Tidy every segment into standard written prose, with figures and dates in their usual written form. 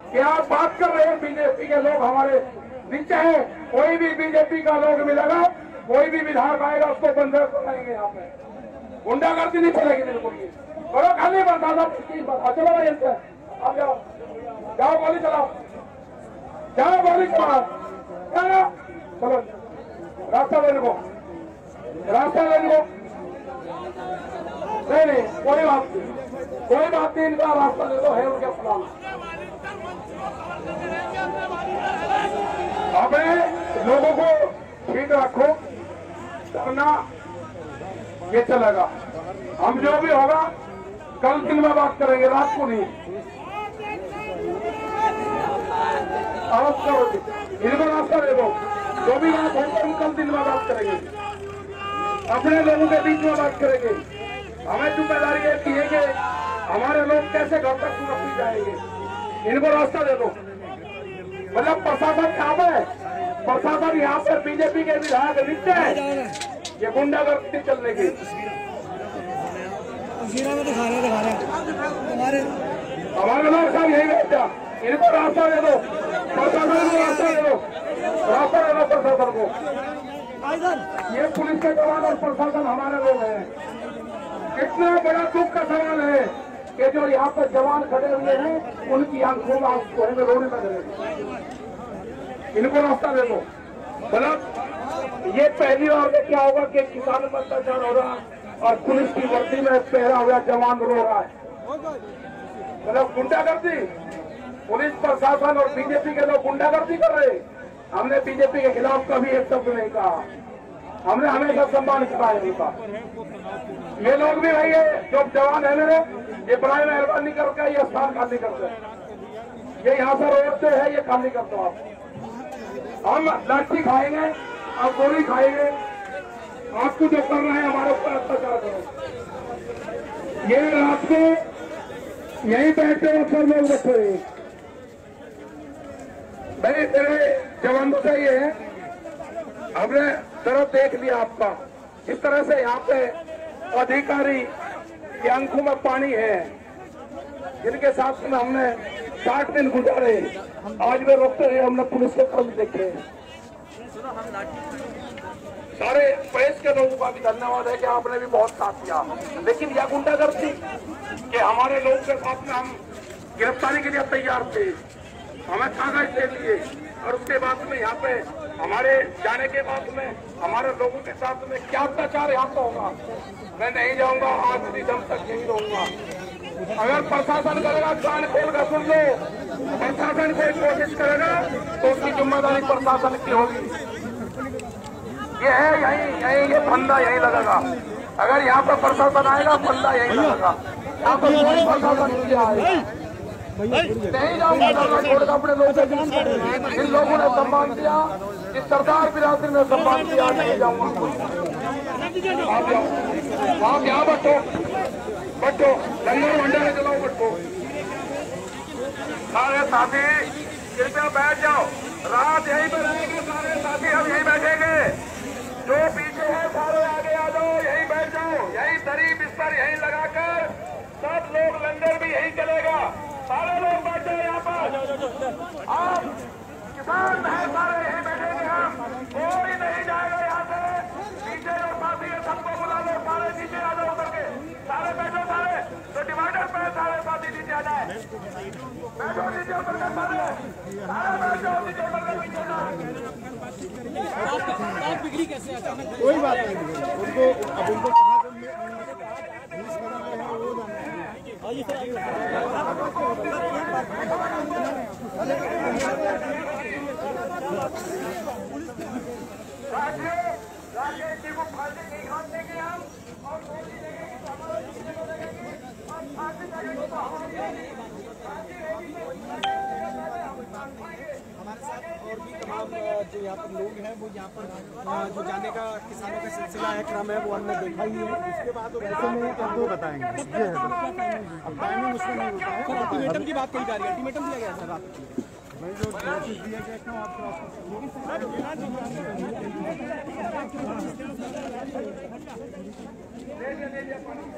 कि आप बात कर रहे हैं बीजेपी के लोग हमारे नीचे हैं। कोई भी बीजेपी का लोग मिलेगा, कोई भी विधायक आएगा उसको बंदर बनाएंगे। यहाँ पे गुंडागर्दी नहीं चलेगी बिल्कुल भी। करो खाली चलो भाई, आप जाओ जाओ, गोली चलाओ, जाओ गोली चलाओ, चलो रास्ता लेने को, रास्ता लेने को। नहीं कोई बात नहीं, कोई बात नहीं, इनका रास्ता ले लो, है उनके सवाल। अपने लोगों को ठीक रखो, करना ये चलेगा। हम जो भी होगा कल दिन में बात करेंगे, रात को नहीं। आवाज करो, इनको रास्ता दे दो, जो भी बात होगा हम कल दिन में बात करेंगे, अपने लोगों के बीच में बात करेंगे। हमें जिम्मेदारी ये की है कि हमारे लोग कैसे घर तक सुरक्षित जाएंगे। इनको रास्ता दे दो। मतलब प्रशासन यहाँ पे, प्रशासन यहाँ पे बीजेपी के विधायक दिखते हैं, ये गुंडागर्दी चलने की। हमारे लोग सब यही बैठा, इनको रास्ता दे दो, प्रशासन को रास्ता दे दो, रास्ता दे दो प्रशासन को। ये पुलिस के जवान और प्रशासन हमारे लोग हैं। कितना बड़ा दुख का सवाल है कि जो यहाँ पर जवान खड़े हुए हैं उनकी आंखों में आंसू हमें रोने लगे। इनको रास्ता दे दो। मतलब ये पहली बार में क्या होगा कि किसान पर अत्याचार हो रहा है और पुलिस की वर्दी में पहरा हुआ जवान रो रहा है। मतलब गुंडागर्दी, पुलिस प्रशासन और बीजेपी के लोग गुंडागर्दी कर रहे। हमने बीजेपी के खिलाफ कभी एक शब्द नहीं कहा, हमने हमेशा सम्मान किया है इनका। ये लोग भी भाई जो जवान है मेरे, ये बड़ाई मेहरबानी करके ये स्थान खाली करते हैं। ये यहाँ से रोड से है, ये खाली कर दो आप। हम लाठी खाएंगे, आप गोली खाएंगे, आपको जो कर रहे हैं हमारे ऊपर अत्याचार करो। ये रात को यही बैठे अक्सर लोग बैठे रहे। भाई तेरे जवानों से ये है, हमने तरफ देख लिया आपका, इस तरह से यहाँ पे अधिकारी की आंखों में पानी है, जिनके साथ में हमने 60 दिन गुजारे, आज वे रोकते रहे। हमने पुलिस के कर्म देखे। सारे प्रेस के लोगों का भी धन्यवाद है कि आपने भी बहुत साथ दिया। लेकिन यह गुंडागर्दी कि हमारे लोगों के साथ में हम गिरफ्तारी के लिए तैयार थे, हमें कागज दे लिए और उसके बाद में यहाँ पे हमारे जाने के बाद में हमारे लोगों के साथ में क्या अत्याचार यहाँ पे होगा। मैं नहीं जाऊंगा, आखिरी दम तक यही रहूंगा। अगर प्रशासन करेगा कान खोल कर सुन लो, प्रशासन कोई कोशिश करेगा तो उसकी जिम्मेदारी प्रशासन की होगी। ये है यही ये फंदा यही लगेगा। अगर यहाँ पर प्रशासन आएगा फंदा यही लगेगा। यहाँ पर कोई प्रशासन नहीं आएगा। नहीं जाऊंगा धरना छोड़कर अपने लोगों से। जिन लोगों ने सम्मान दिया, जिस सरदार बिरादरी ने सम्मान दिया, नहीं जाऊंगा। आप यहाँ बैठो, बैठो, लंगर भंडारे चलाओ, बैठो। सारे साथी कृपया बैठ जाओ, रात यहीं पर रहेंगे। सारे साथी हम यहीं बैठेंगे। जो पीछे है सारे आगे आ जाओ, यहीं बैठ जाओ। यहीं दरी बिस्तर यहीं लगाकर सब लोग, लंगर भी यहीं चलेगा। सारे लोग बैठ जाए यहाँ पर। आप किसान है सारे यहीं बैठेंगे। हम कोई नहीं जाएगा यहाँ से। नीचे जो साथी है सबको बुला लो, सारे नीचे आ जाओ करके। सारे बैठो, सारे तो डिवाइडर पे सारे साथी नीचे आ जाए। बैठो नीचे उतर कर, सारे बैठ जाओ नीचे उतर कर। पीछे बात बिगड़ी कैसे अचानक? कोई बात नहीं, उनको अब उनको कहाँ राकेश जी को फांसी नहीं खाने के हम और हमारे साथ और भी तमाम जो यहाँ पर लोग हैं वो यहाँ पर जो जाने का किसानों का सिलसिला है, क्रम है, वो हमने देखा ही है। उसके बाद वैसे में आपको बताएंगे। अब टाइमिंग उसमें नहीं होता है। अल्टीमेटम की बात कही जा रही है, अल्टीमेटम दिया गया सर रात भाई जो नोटिस दिया गया क्यों आप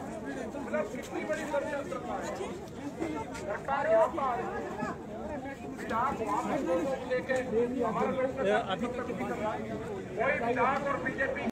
कितनी बड़ी सरकार यहाँ पर विधायक वहाँ पर लेके हमारे लोग कोई विधायक और बीजेपी